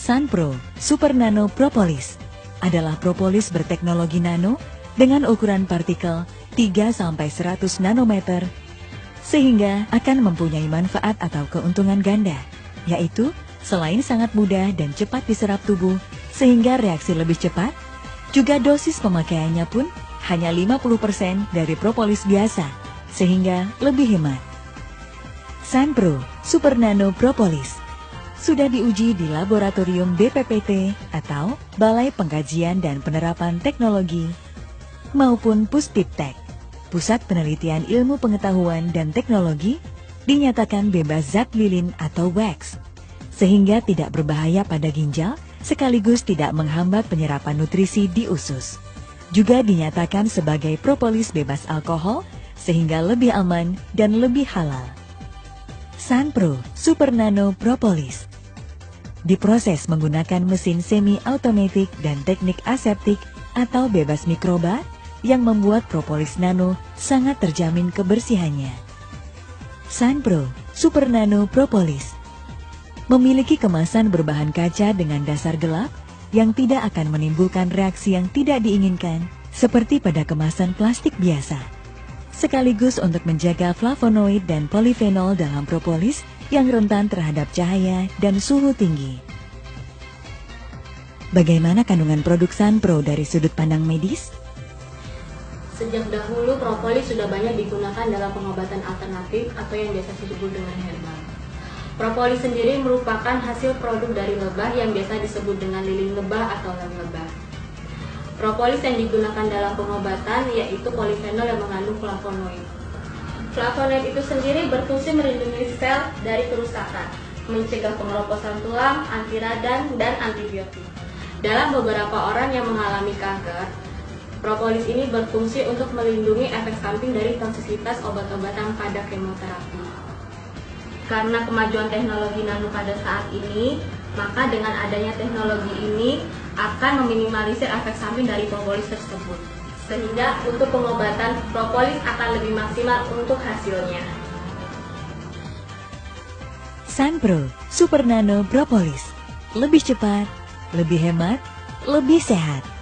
Sunpro Super Nano Propolis adalah propolis berteknologi nano dengan ukuran partikel 3-100 nanometer, sehingga akan mempunyai manfaat atau keuntungan ganda, yaitu selain sangat mudah dan cepat diserap tubuh sehingga reaksi lebih cepat, juga dosis pemakaiannya pun hanya 50% dari propolis biasa, sehingga lebih hemat. Sunpro Super Nano Propolis sudah diuji di laboratorium BPPT atau Balai Pengkajian dan Penerapan Teknologi maupun Puspiptek, Pusat Penelitian Ilmu Pengetahuan dan Teknologi, dinyatakan bebas zat lilin atau wax, sehingga tidak berbahaya pada ginjal sekaligus tidak menghambat penyerapan nutrisi di usus. Juga dinyatakan sebagai propolis bebas alkohol sehingga lebih aman dan lebih halal. Sunpro Super Nano Propolis diproses menggunakan mesin semi-automatic dan teknik aseptik atau bebas mikroba yang membuat propolis nano sangat terjamin kebersihannya. Sunpro Super Nano Propolis memiliki kemasan berbahan kaca dengan dasar gelap yang tidak akan menimbulkan reaksi yang tidak diinginkan seperti pada kemasan plastik biasa, sekaligus untuk menjaga flavonoid dan polifenol dalam propolis yang rentan terhadap cahaya dan suhu tinggi. Bagaimana kandungan produk Sunpro dari sudut pandang medis? Sejak dahulu, propolis sudah banyak digunakan dalam pengobatan alternatif atau yang biasa disebut dengan herbal. Propolis sendiri merupakan hasil produk dari lebah yang biasa disebut dengan lilin lebah atau lem lebah. Propolis yang digunakan dalam pengobatan yaitu polifenol yang mengandung flavonoid. Flavonoid itu sendiri berfungsi melindungi sel dari kerusakan, mencegah pengeroposan tulang, anti radang, dan antibiotik. Dalam beberapa orang yang mengalami kanker, propolis ini berfungsi untuk melindungi efek samping dari toksisitas obat-obatan pada kemoterapi. Karena kemajuan teknologi nano pada saat ini, maka dengan adanya teknologi ini akan meminimalisir efek samping dari propolis tersebut. Sehingga untuk pengobatan, propolis akan lebih maksimal untuk hasilnya. Sunpro Super Nano Propolis lebih cepat, lebih hemat, lebih sehat.